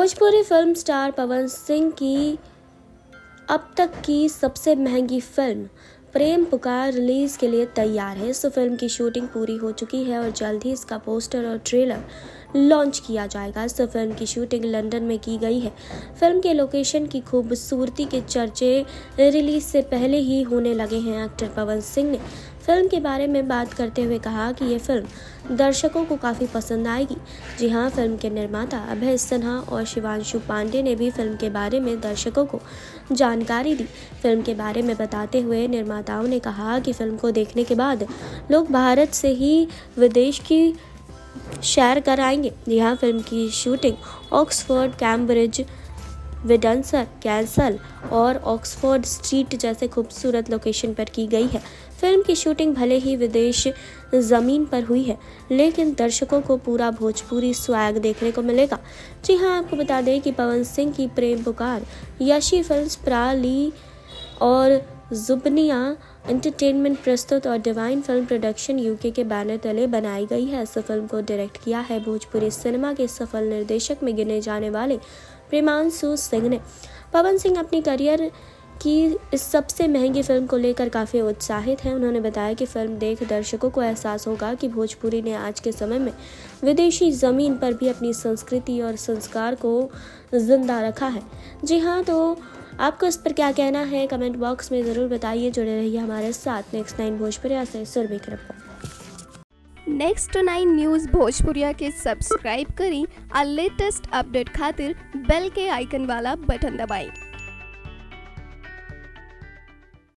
Bhojpuri film star Pawan Singh की अब तक की सबसे महंगी फिल्म प्रेम पुकार रिलीज के लिए तैयार है। इस फिल्म की शूटिंग पूरी हो चुकी है और जल्द ही इसका पोस्टर और ट्रेलर लॉन्च किया जाएगा। इस फिल्म की शूटिंग लंदन में की गई है। फिल्म के लोकेशन की खूबसूरती के चर्चे रिलीज से पहले ही होने लगे हैं। एक्टर पवन सिंह ने फिल्म के बारे में बात करते हुए कहा कि ये फिल्म दर्शकों को काफ़ी पसंद आएगी। जी हाँ, फिल्म के निर्माता अभय सिन्हा और शिवांशु पांडे ने भी फिल्म के बारे में दर्शकों को जानकारी दी। फिल्म के बारे में बताते हुए निर्माताओं ने कहा कि फिल्म को देखने के बाद लोग भारत से ही विदेश की सैर कर आएंगे। यहाँ फिल्म की shooting Oxford, Cambridge, Windsor Castle और ऑक्सफोर्ड स्ट्रीट जैसे खूबसूरत लोकेशन पर की गई है। फिल्म की शूटिंग भले ही विदेश ज़मीन पर हुई है, लेकिन दर्शकों को पूरा भोजपुरी स्वैग देखने को मिलेगा। जी हाँ, आपको बता दें कि पवन सिंह की प्रेम पुकार यशी फिल्म्स, प्राली और जुबनिया एंटरटेनमेंट प्रस्तुत और डिवाइन फिल्म प्रोडक्शन यूके के बैनर तले बनाई गई है। इस फिल्म को डायरेक्ट किया है भोजपुरी सिनेमा के सफल निर्देशक में गिने जाने वाले प्रेमांशु सिंह ने। पवन सिंह अपनी करियर की इस सबसे महंगी फिल्म को लेकर काफ़ी उत्साहित हैं। उन्होंने बताया कि फिल्म देख दर्शकों को एहसास होगा कि भोजपुरी ने आज के समय में विदेशी ज़मीन पर भी अपनी संस्कृति और संस्कार को जिंदा रखा है। जी हाँ, तो आपको इस पर क्या कहना है कमेंट बॉक्स में ज़रूर बताइए। जुड़े रहिए हमारे साथ। नेक्स्ट 9 भोजपुरिया से Surabhi report. Next 9 news Bhojpuriya के सब्सक्राइब करी और लेटेस्ट अपडेट खातिर बेल के आइकन वाला बटन दबाएं।